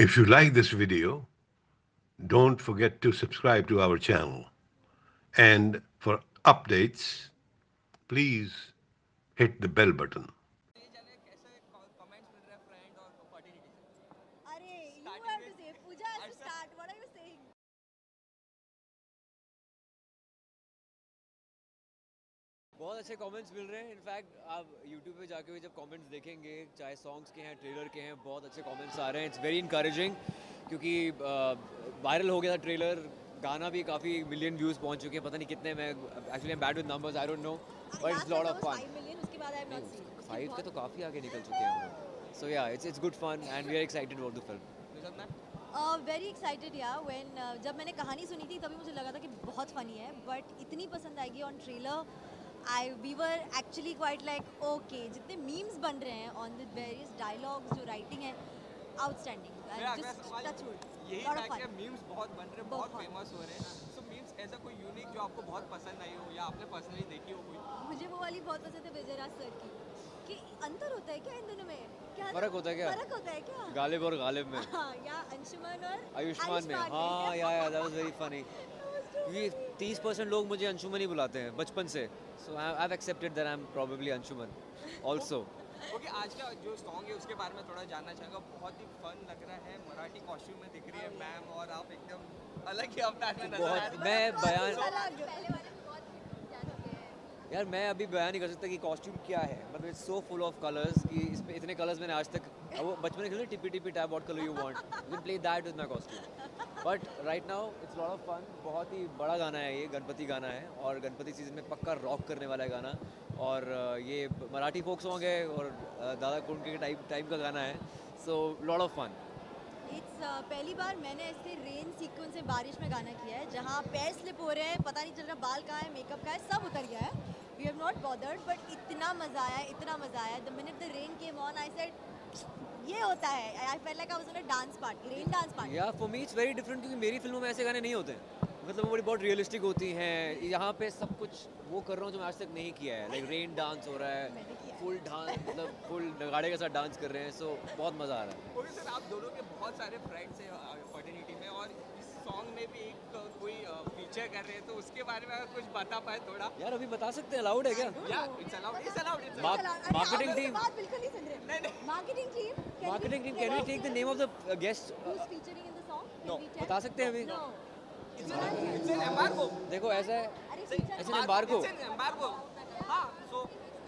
If you like this video, don't forget to subscribe to our channel. And for updates, please hit the bell button. ये जाने कैसे comments मिल रहे हैं friend और fertility से Arey, you Starting have to with say. Pooja has to Arshad. start. What are you saying? बहुत अच्छे comments मिल रहे हैं। इनफैक्ट आप यूट्यूब पे जाके भी जब कमेंट्स देखेंगे, चाहे सॉन्ग्स के हैं, ट्रेलर के हैं, बहुत अच्छे कमेंट्स आ रहे हैं। इट्स वेरी इनकरेजिंग क्योंकि वायरल हो गया था ट्रेलर, गाना भी काफ़ी मिलियन व्यूज़ पहुंच चुके हैं। पता नहीं कितने, मैं actually bad with numbers, I don't know, but it's lot of fun. 5 million. उसके बाद I have not seen. 5 के तो काफ़ी आगे निकल चुके हैं हम लोग। So yeah it's good fun and we are excited about the film. Nijat ma'am very excited yeah when जब मैंने कहानी सुनी थी तभी मुझे लगा था कि बहुत फनी है, बट इतनी पसंद आएगी on trailer. We were actually quite like okay, जितने मीम्स बन रहे हैं ऑन द वेरियस डायलॉग्स, जो राइटिंग है, आउटस्टैंडिंग। मेरा अगला जस्ट सवाल टच वुड, यही लॉट था ऑफ कि फन। मीम्स बहुत बन रहे हैं, बहुत बहुत। फेमस हो रहे हैं। सो मीम्स ऐसा कोई यूनिक जो आपको बहुत पसंद आई हो या आपने पर्सनली देखी हो कोई? मुझे वो वाली बहुत पसंद है विजय राज सर की, कि अंतर होता है क्या इन दोनों में, क्या फर्क होता है क्या? फर्क होता है क्या? गालिब और गालिब में, हाँ, या अंशुमन और आयुष्मान में। हाँ या दैट वाज वेरी फनी क्योंकि 30% लोग मुझे अंशुमन ही बुलाते हैं बचपन से। So I have accepted that I am probably Anshuman also. Okay, आज का जो सॉन्ग है उसके बारे में थोड़ा जानना चाहूँगा। बहुत ही फन लग रहा है, मराठी कॉस्ट्यूम में दिख रही है मैम और आप एकदम अलग ही अवतार में नजर आ रहे बहुत हैं। मैं बयान अलग। यार मैं अभी बयान नहीं कर सकता कि कॉस्ट्यूम क्या है। मतलब it's so full of colours कि इसमें इतने कलर्स मैंने आज तक, वो बचपन में खेले tippy tippy tap what colour you want, you can play that with my costume. But right now it's lot of fun. बहुत ही बड़ा गाना है ये, गणपति गाना है और गणपति सीजन में पक्का रॉक करने वाला है गाना। और ये मराठी फोक सॉन्ग है और दादा कुंड के टाइप का गाना है। So lot of fun. It's पहली बार मैंने ऐसे रेन सीक्वेंस से बारिश में गाना किया है, जहाँ पैर स्लिप हो रहे हैं, पता नहीं चल रहा बाल कहाँ है, मेकअप कहाँ है, सब उतर गया है। We have not bothered, but इतना मज़ा आया, इतना मज़ा आया। The minute the rain came on, I said ये होता है। I felt like I was on a dance party, rain dance party. Yeah for me it's very different क्योंकि मेरी फिल्मों में ऐसे गाने नहीं होते हैं। मतलब वो बड़ी बहुत रियलिस्टिक होती हैं। यहाँ पे सब कुछ वो कर रहा हूँ जो मैं आज तक नहीं किया है। लाइक रेन डांस हो रहा मैंने है, किया है। फुल डांस, मतलब फुल नगाड़े के साथ डांस कर रहे हैं। सो बहुत मज़ा आ रहा है। ओके सर, आप दोनों के बहुत सारे फ्रेंड्स हैं फर्टिलिटी में और इस सॉन्ग में भी एक कोई फीचर कर रहे हैं, तो उसके बारे में अगर कुछ बता पाए थोड़ा। यार अभी बता सकते हैं, अलाउड है क्या? Yeah it's allowed, it's allowed, it's mark- allowed. अरे, marketing आप मेरी team- बात बिल्कुल नहीं सुन रहे। नहीं। Marketing team, marketing team, can we take the name of the guest? who's featuring in the song? Can No. we tell? बता सकते हैं अभी? No. It's an embargo. देखो ऐसा है, अरे feature ऐसे embargo? It's an embargo. हाँ, सो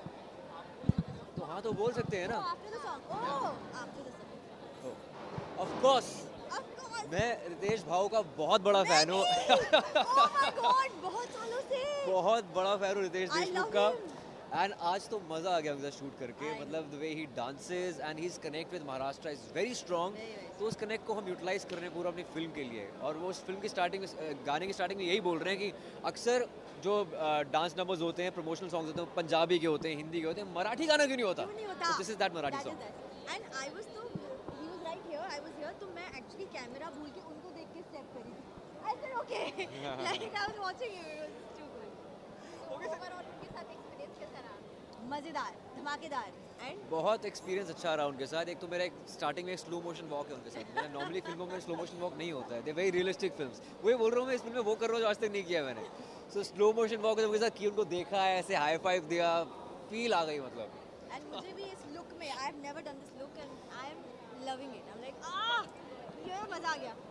तो हाँ तो बोल सकते हैं Oh, ना। after the song. Oh, after the song. Of course Of course. मैं रितेश भाऊ का बहुत बड़ा फैन हूँ। Oh my God, बहुत सालों से। बहुत बड़ा फैन हूँ रितेश I देशमुख love का। him. एंड आज तो मज़ा आ गया उनके साथ शूट करके। I मतलब the way he dances and he is connect with Maharashtra is very strong. Very, very तो उस कनेक्ट को हम यूटिलाइज कर रहे हैं पूरा अपनी फिल्म के लिए। और वो उस फिल्म की स्टार्टिंग में, गाने की स्टार्टिंग में यही बोल रहे हैं कि अक्सर जो डांस नंबर्स होते हैं, प्रमोशनल सॉन्ग्स होते हैं, वो पंजाबी के होते हैं, हिंदी के होते हैं, मराठी गाना क्यों नहीं होता? क्यों नहीं होता? This is that Marathi That is song. that. And I was तो he was right here, I was here, तो मैं actually कैमरा भूल के उनको देख के स्टेप करी थी। I said okay, like I was watching you, it was too good. Okay sir, Overall उनके साथ experience कैसा रहा? मजेदार, धमाकेदार, and बहुत एक्सपीरियंस अच्छा रहा उनके साथ। एक तो मेरा एक स्टार्टिंग में एक स्लो मोशन वॉक है उनके साथ। मेरा नॉर्मली फिल्मों में स्लो मोशन वॉक नहीं होता है, दे वेरी रियलिस्टिक फिल्म्स। वही बोल रहा हूँ मैं, इस फिल्म में वो कर रहा हूँ जो आज तक नहीं किया मैंने। सो स्लो मोशन वॉक उनके साथ की, उनको देखा है, ऐसे हाई फाइव दिया, फील आ गई मतलब। and मुझे भी इस look में, I have never done this look and I am loving it. I'm like ये मजा आ गया।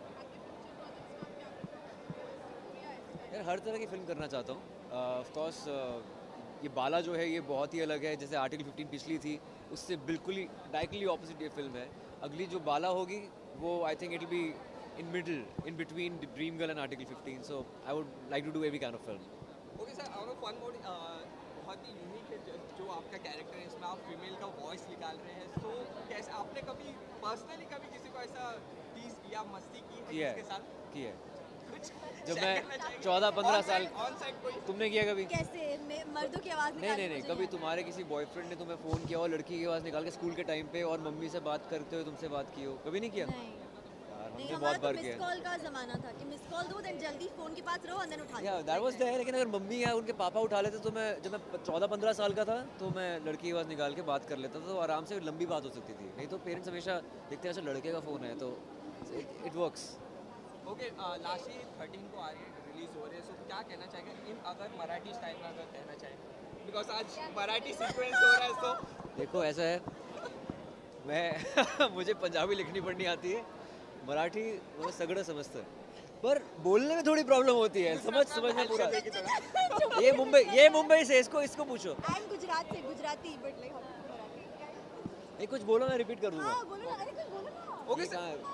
यार हर तरह की फिल्म करना चाहता हूँ। ऑफ कोर्स ये बाला जो है ये बहुत ही अलग है। जैसे आर्टिकल 15 पिछली थी, उससे बिल्कुल ही डायरेक्टली ऑपोजिट ये फिल्म है। अगली जो बाला होगी वो I think it will be in middle, in between dream girl and article 15। So I would like to do every kind of film. Okay sir, out of one mode बहुत ही unique है जो आपका कैरेक्टर है, इसमें आप female का voice निकाल रहे हैं। सो कैसे आपने कभी पर्सनली कभी किसी को ऐसा टीज या मस्ती की है किया किसके है, साथ? किया है। कुछ जब share मैं करना चाहेंगे? 14-15 On साल, side- on side कोई? तुमने किया कभी? कैसे मर्दों की आवाज नहीं नहीं नहीं, कभी तुम्हारे किसी बॉयफ्रेंड ने तुम्हें फ़ोन किया और लड़की की आवाज़ निकाल के स्कूल के टाइम पे, और मम्मी से बात करते हुए तुमसे बात की हो, कभी नहीं किया? नहीं यार नहीं, हमने हमारा बहुत तो बार मिस किया है। कॉल का जमाना था कि मिस कॉल दो, देन जल्दी फोन के पास रहो, देन उठा या लो। That was there. लेकिन अगर मम्मी या उनके पापा उठा लेते तो मैं, जब मैं 14-15 साल का था तो मैं लड़की की आवाज़ निकाल के बात कर लेता था, तो आराम से लंबी बात हो सकती थी। नहीं तो पेरेंट्स हमेशा देखते हैं ऐसा लड़के का फ़ोन है तो इट वर्क्स. ओके लास्टली 13 को आ रही है, रिलीज हो रही है, सो क्या कहना चाहेंगे इन अगर मराठी स्टाइल में अगर कहना चाहेंगे, बिकॉज आज मराठी सीक्वेंस हो रहा है, सो देखो ऐसा है, मैं मुझे पंजाबी लिखनी पढ़नी आती है, मराठी मैं सगळं समझतं है, पर बोलने में थोड़ी प्रॉब्लम होती है. समझना पूरा. ये मुंबई से, इसको पूछो. एंड गुजरात से गुजराती बट लाइक मराठी. नहीं कुछ बोलो, मैं रिपीट कर दूंगा. हाँ बोलो ना, अरे कुछ बोलो ना. ओके ये कहाँ है?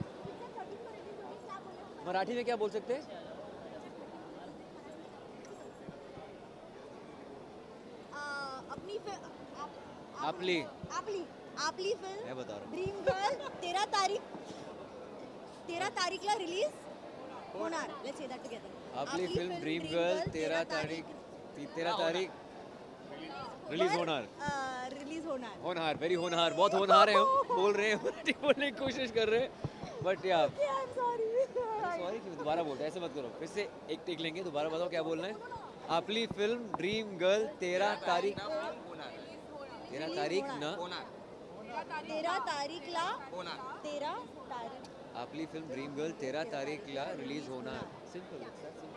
मराठी में क्या बोल सकते हैं? अपनी आपली. आपली फिल्म मैं बता रहा हूँ. ड्रीम गर्ल 13 तारीखला रिलीज होणार. Let's say that together. आपली फिल्म ड्रीम गर्ल 13 तारीख रिलीज होणार. रिलीज होणार. होनहार, वेरी होनहार, बहुत होनहार है हम. बोल रहे हैं, मराठी बोलने की कोशिश कर रहे हैं, बट यार सॉरी. सॉरी क्यों, दोबारा बोलते हैं, ऐसे मत करो. फिर से एक टेक लेंगे, दोबारा बताओ क्या बोलना है. आपली फिल्म ड्रीम गर्ल 13 तारीख ना. 13 तारीखला होणार. आपली फिल्म ड्रीम गर्ल 13 तारीखला रिलीज होणार. सिंपल.